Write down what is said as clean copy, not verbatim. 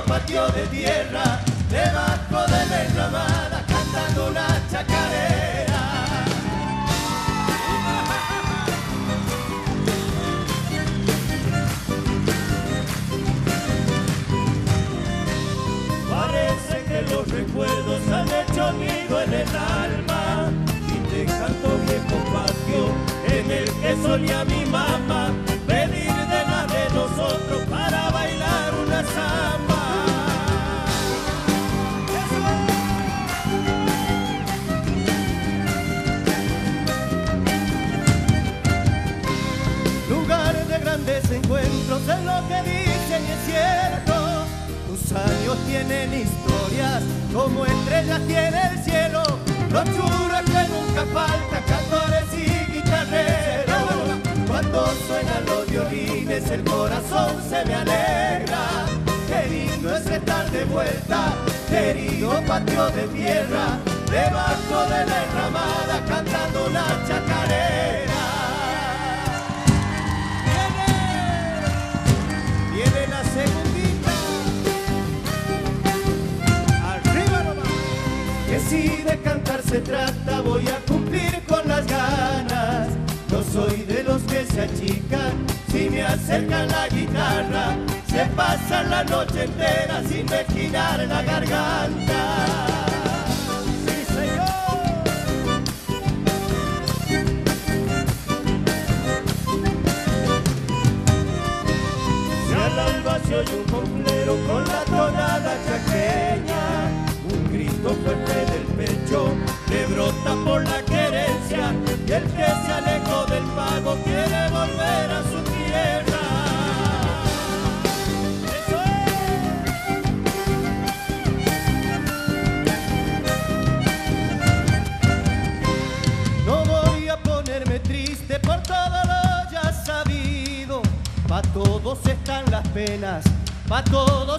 patio de tierra, debajo de la enramada, cantando una chacarera. Parece que los recuerdos han hecho nido en el alma y te canto viejo patio en el que solía mi mamá pedir de la de nosotros para bailar una samba. Lugar de grandes encuentros es lo que dicen y es cierto. Tus años tienen historias como estrellas tiene el cielo. Los churros que nunca faltan, cantores y guitarreros. Cuando suenan los violines el corazón se me alegra. Qué lindo es estar de vuelta, querido patio de tierra, debajo de la enramada cantando una chacarera. Viene la segundita. Arriba nomás. Que si de cantar se trata voy a cumplir con las ganas. No soy de los que se achican si me acercan la guitarra. Se pasan la noche entera sin mezquinar la garganta. ¡Sí, señor! Si al alba se oye un complero con la tonada chaqueña, un grito fuerte del pecho le brota por la querencia, y el que se alejó del pago quiere volver a su tierra. ¡Eso es! No voy a ponerme triste por todo lo ya sabido, pa' todos están las penas, pa' todos